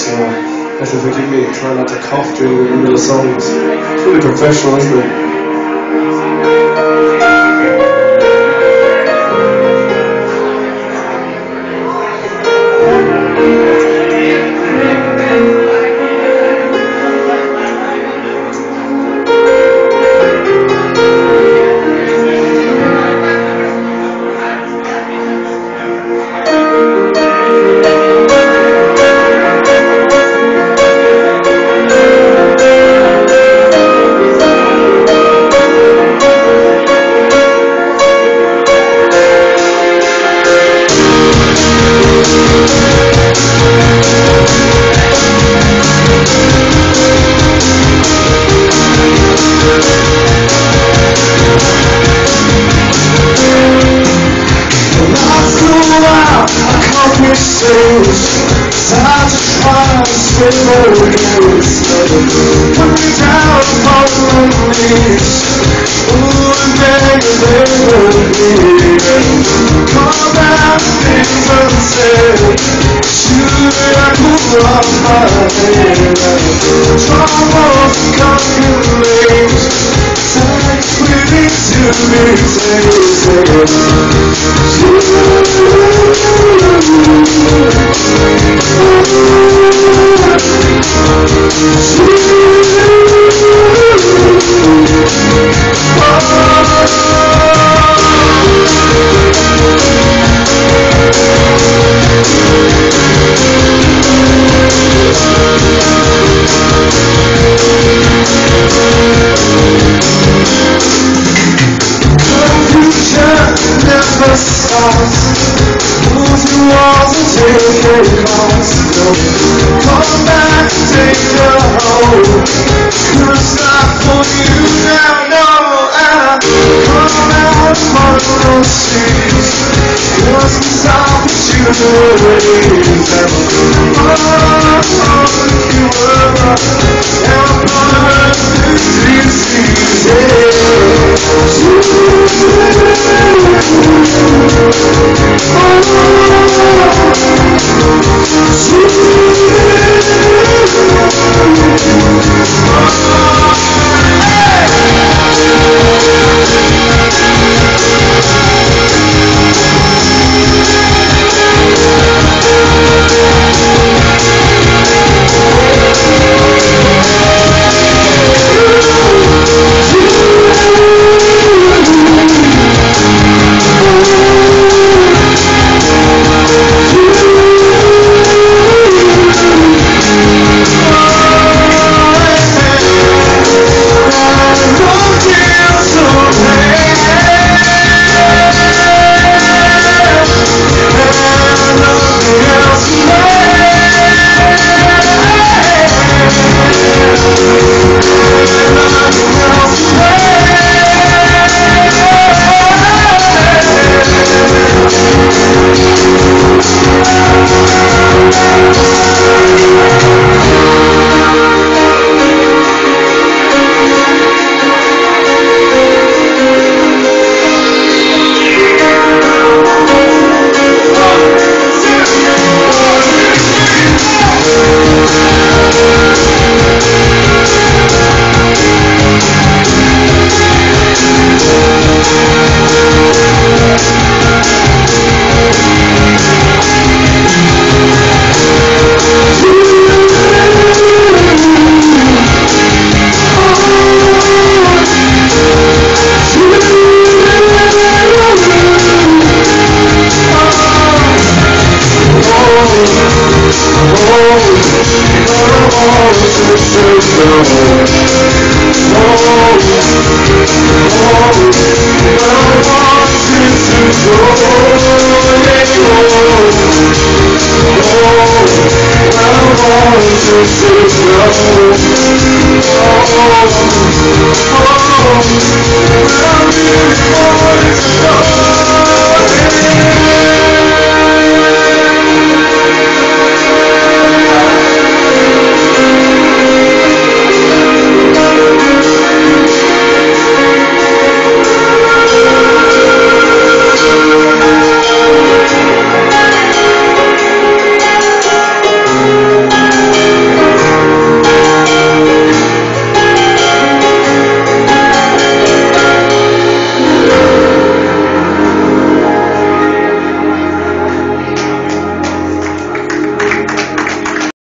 so you have to forgive me. Try not to cough during the middle of the songs. It's really professional, isn't it? Time to try and swim over hills, put me down upon the knees. Ooh, and maybe they will be. Come back, things unsaid. Should I move off my head? Troubles and calculations, time's waiting to be taken. Never stops. Move through walls and take it calls. Come back, take the hold. Couldn't stop for you now, no. Come out among those seas. Wasn't some opportunities. You were and one disease. Oh,